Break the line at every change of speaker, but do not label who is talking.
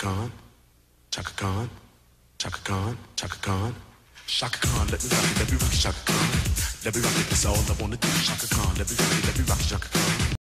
Khan, Chaka Khan, Chaka Khan, Chaka Khan. Shaka Khan, let me rock it, Shaka Khan. Let me rock it, that's all I wanna do. Shaka Khan, let me rock it, Shaka Khan.